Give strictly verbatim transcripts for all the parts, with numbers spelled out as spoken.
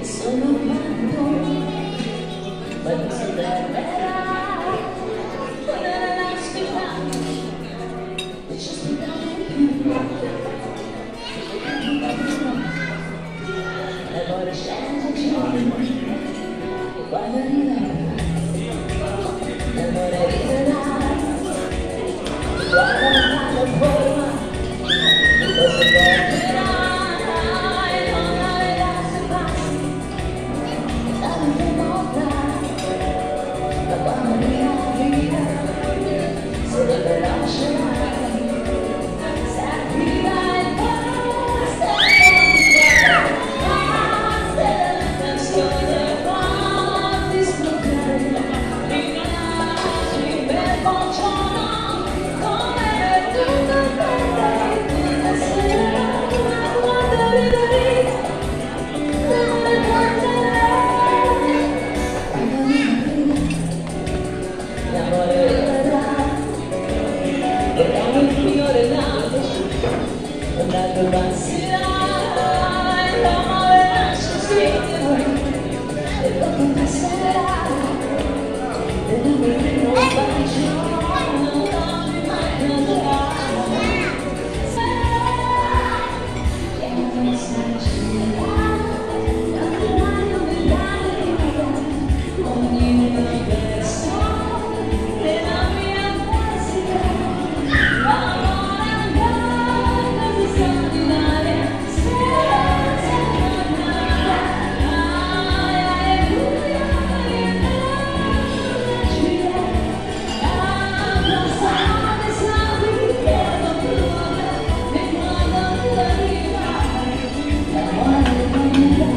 Solo quando quando si verrà nella lascita non ci aspettare più l'amore scende giù e quando arriverà l'amore riderà guarda la forma cosa porterà e non la vedrà se passi la notte morta la quando riaprirà se deve lasciare se arriva il posto se l'intenzione fa di sfruttare mi lasci per bocciare come tutto per te questa sera quando riderì come guarderai quando riderì l'amore riderà vorrei il fiore nato un altro passerà e l'amore lascia scritto e dopo passerà e l'amore non bacia non dormi mai non darà e non sai sceglierà l'amore non dà ogni universo nella mia fantasia l'amore andata mi sa di dare senza tornare alleluia alleluia abbracciate sangue che non brucia e quando arriva l'amore non dà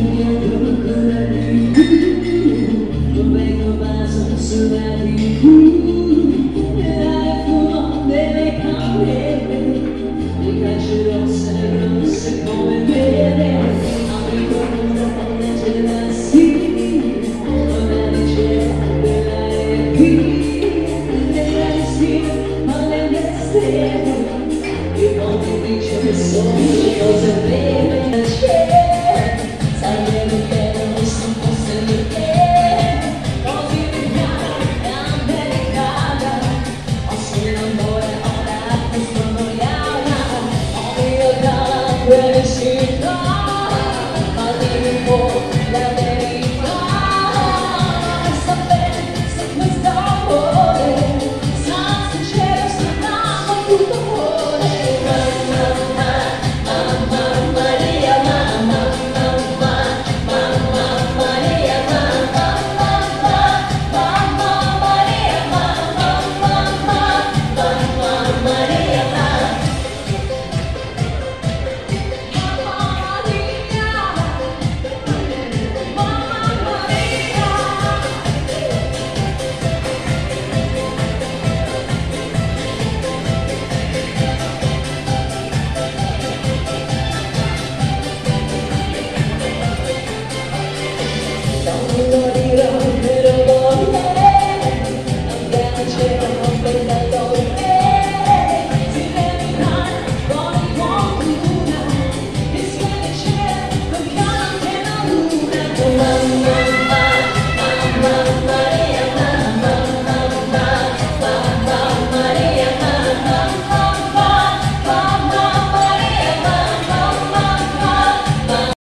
Come come sono sudati